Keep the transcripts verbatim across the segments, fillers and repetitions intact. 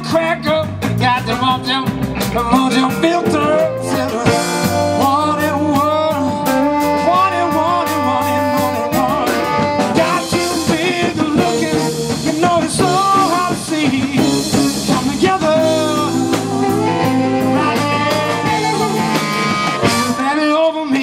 cracker, got them on them, them on them filter. One and one, one and one and one and one and one. Got you big looking, you know it's so hard to see. Come together, right there, baby, over me.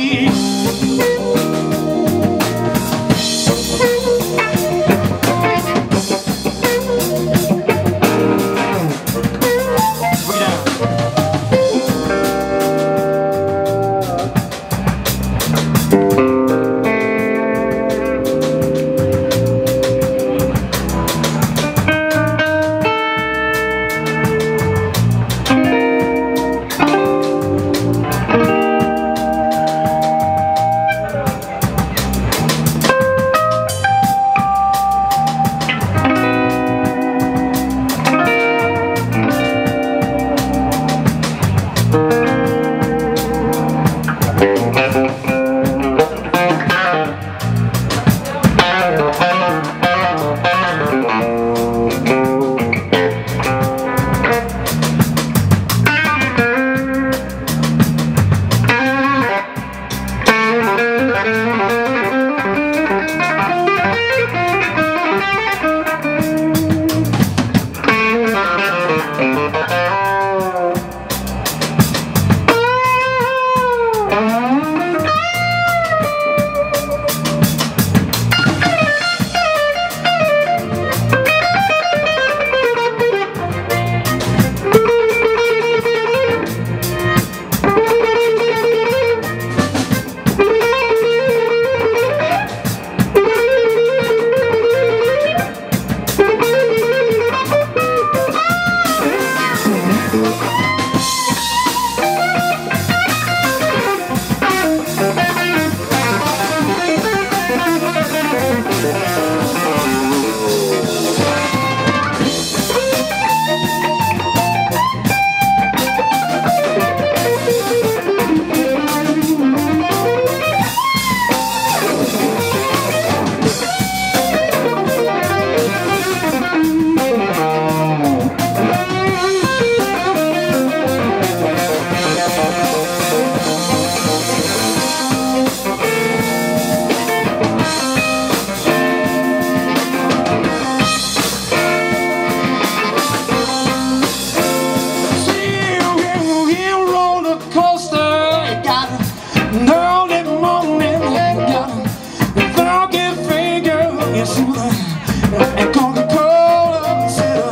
Kosta, got an early morning, got a funky finger, you see what and Coca-Cola said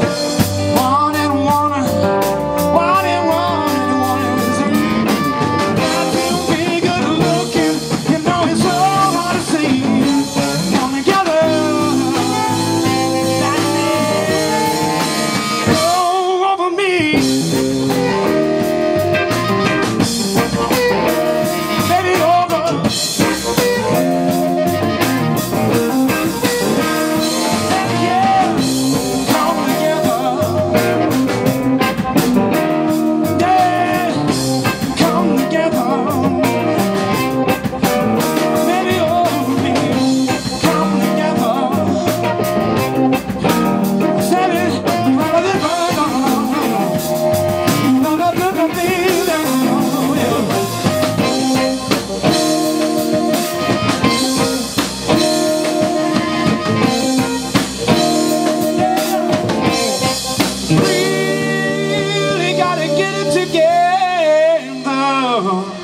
one and one, one and one and one and got to be good looking, you know it's so hard to see. Come together, go over me. Really gotta get it together.